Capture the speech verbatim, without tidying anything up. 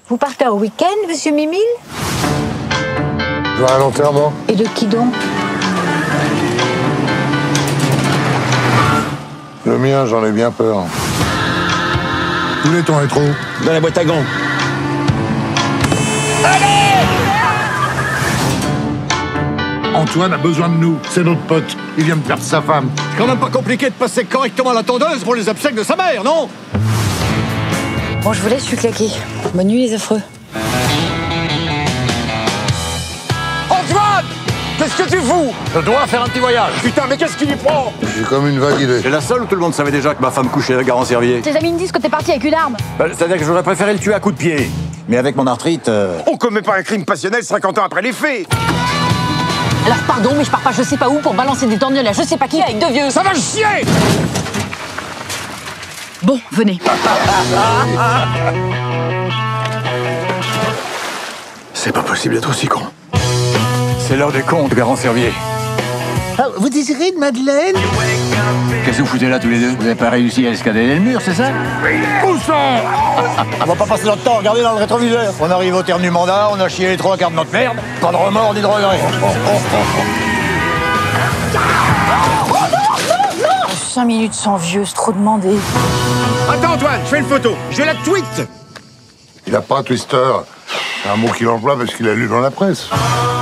Vous partez au week-end, monsieur Mimile? Je vais à l'enterrement. Et de qui donc? Le mien, j'en ai bien peur. Où est ton rétro? Dans la boîte à gants. Antoine a besoin de nous. C'est notre pote. Il vient de perdre sa femme. C'est quand même pas compliqué de passer correctement la tondeuse pour les obsèques de sa mère, non? Bon, je vous laisse, je suis claqué. Bonne nuit, les affreux. Antoine! Qu'est-ce que tu fous? Je dois faire un petit voyage. Putain, mais qu'est-ce qu'il y prend? J'ai comme une vague idée. C'est la seule où tout le monde savait déjà que ma femme couchait avec Garand-Servier. Tes amis me disent que t'es parti avec une arme. Bah, c'est-à-dire que j'aurais préféré le tuer à coups de pied. Mais avec mon arthrite... Euh... On commet pas un crime passionnel cinquante ans après les faits. Alors pardon, mais je pars pas je sais pas où pour balancer des torgnoles à je sais pas qui avec deux vieux. Ça va chier! Bon, venez. C'est pas possible d'être aussi con. C'est l'heure des comptes, Garand-Servier. Ah, vous désirez une madeleine? Qu'est-ce que vous foutez là tous les deux? Vous n'avez pas réussi à escalader le mur, c'est ça? Où ça? On va pas passer notre temps à regarder dans le rétroviseur. On arrive au terme du mandat, on a chié les trois quarts de notre merde. Pas de remords ni de regrets. Cinq minutes sans vieux, c'est trop demandé. Attends Antoine, je fais une photo. Je la tweet. Il a pas Twister. C'est un mot qu'il emploie parce qu'il a lu dans la presse.